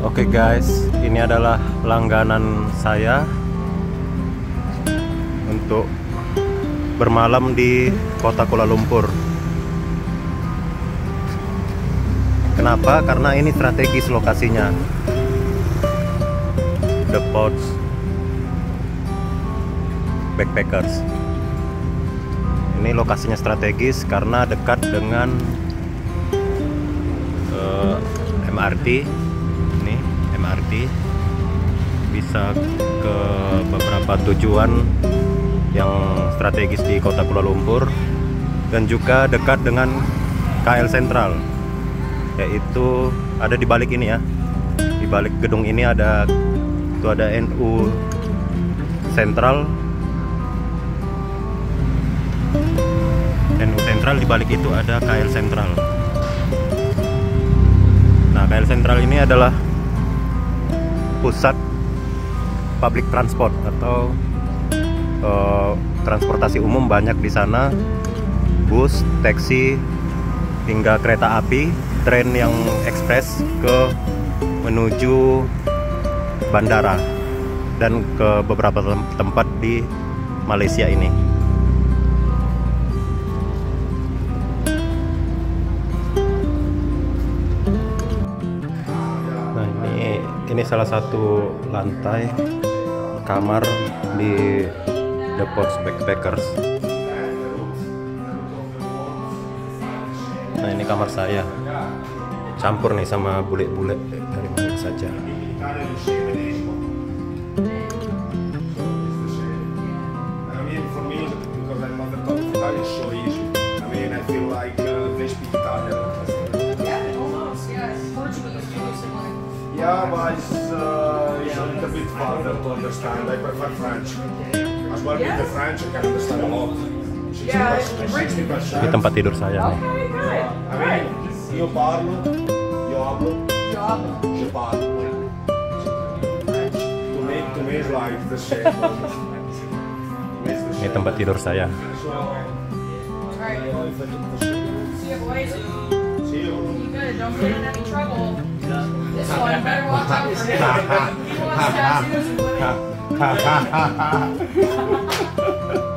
Oke guys, ini adalah langganan saya untuk bermalam di kota Kuala Lumpur. Kenapa? Karena ini strategis lokasinya. The Pods Backpackers. Ini lokasinya strategis karena dekat dengan MRT. Ini MRT bisa ke beberapa tujuan yang strategis di kota Kuala Lumpur, dan juga dekat dengan KL Sentral, yaitu ada di balik ini ya. Di balik gedung ini ada NU Sentral. NU Sentral, di balik itu ada KL Sentral. Nah, KL Sentral ini adalah pusat public transport atau transportasi umum, banyak di sana. Bus, taksi, hingga kereta api, tren yang ekspres menuju bandara dan ke beberapa tempat di Malaysia ini. Nah, ini salah satu lantai kamar di The Pods Backpackers. Nah, ini kamar saya, campur nih sama bule-bule dari mana saja. Yeah, but it's a little bit harder to understand. I prefer French. As well with the French, I can understand a lot. 60%. Ini tempat tidur saya nih. I mean, io parlo, io hablo, je parlo. To me is like the same. Ini tempat tidur saya. See you, boys. See you. You good? Don't get in any trouble. This one better watch out for him. He wants tattoos, Woody.